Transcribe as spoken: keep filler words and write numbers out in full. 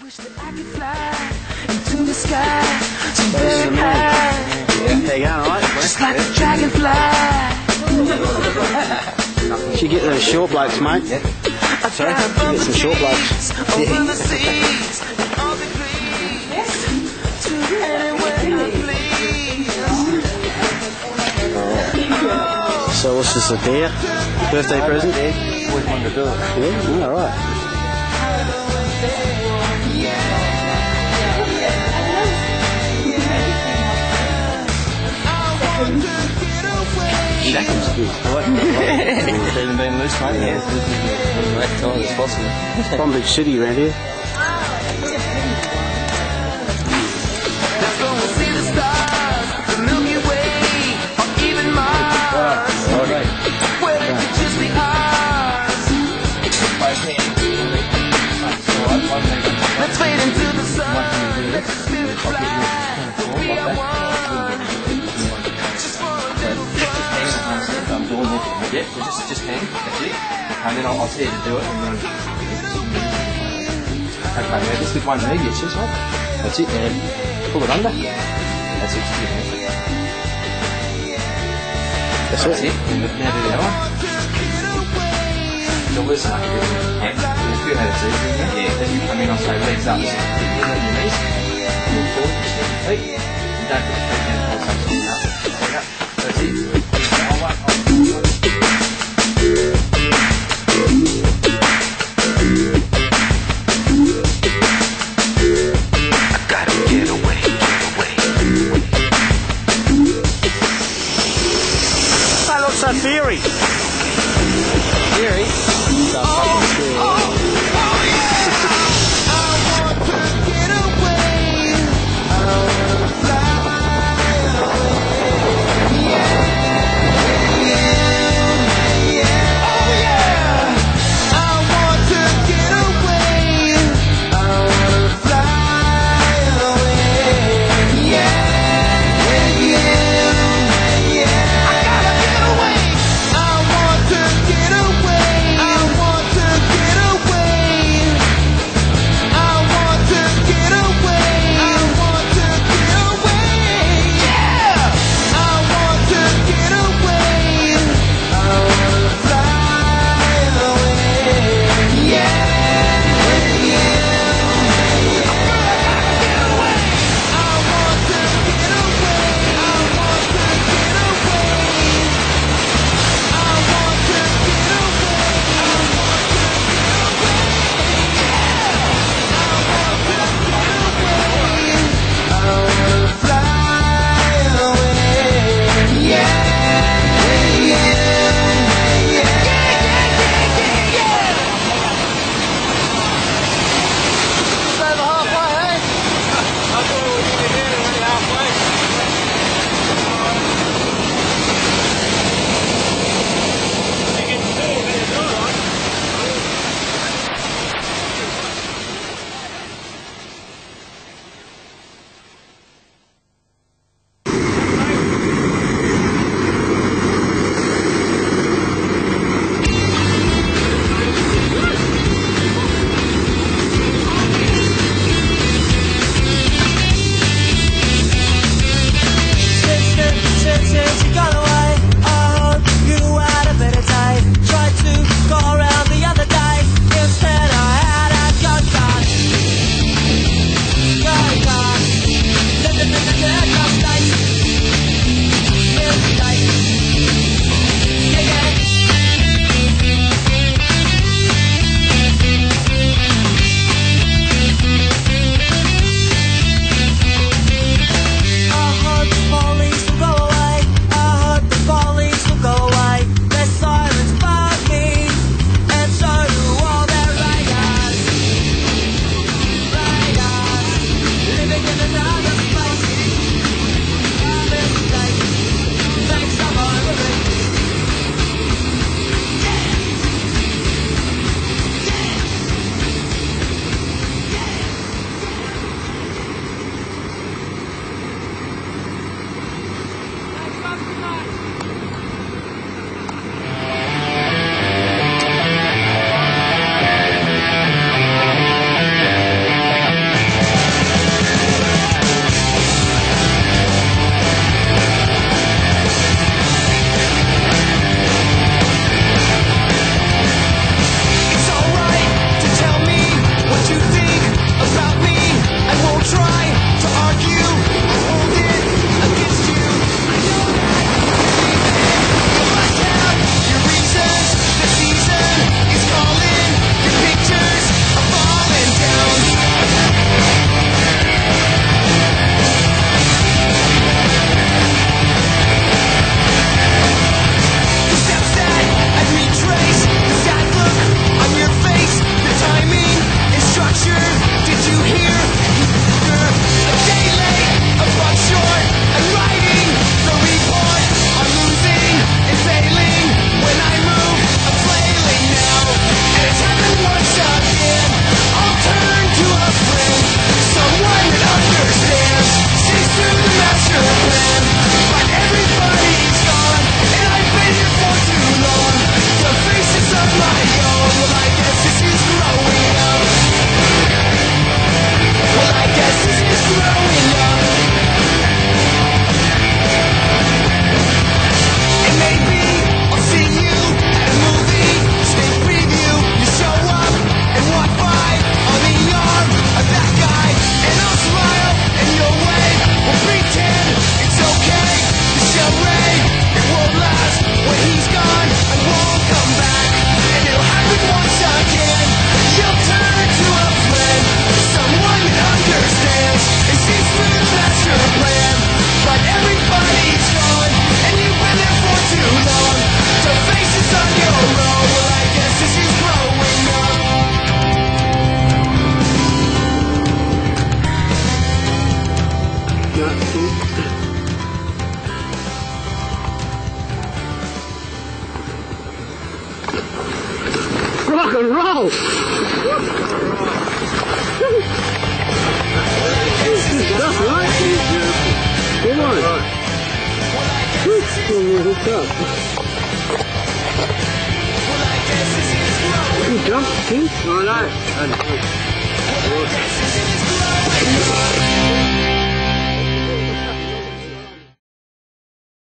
wish that I could fly into the sky so very high. Yeah, there you go, alright. Just like a dragonfly. You should get those short blokes, mate. Yeah. Sorry? You should get some short blokes. Over the seas and all the degrees to anywhere I please. So what's this, a deer? Birthday present? Always wanted to do it. Yeah, alright. Shackles good. I like it. Even being loose, mate. Yeah, as tight as possible. Palm Beach City around here. Let's go and see the stars, the Milky Way, or even Mars. Where they could just be ours. Let's fade into the sun. Let the spirit fly. We are one. Just for a little fun. I'm doing it. Yeah, so just, just hang. That's it. And then I'll, I'll tell you to do it. And then... Okay, now just with one knee, your chest, right? That's it. And pull it under. That's it. That's That's it. it. And now do the other one. So listen up a bit. Yeah. You feel how it's easy, yeah? Yeah. Then you come in, I'll say legs up. So you get on your knees. Move forward, you step your feet. You don't put your feet down, hold something up. Stand up. That's it. I'll wait. I'll Gotta get away, get away. That looks so fiery. Theory. Get away. rock and roll! Good stuff, right? Come on. Good stuff. Good job, King. Oh, no.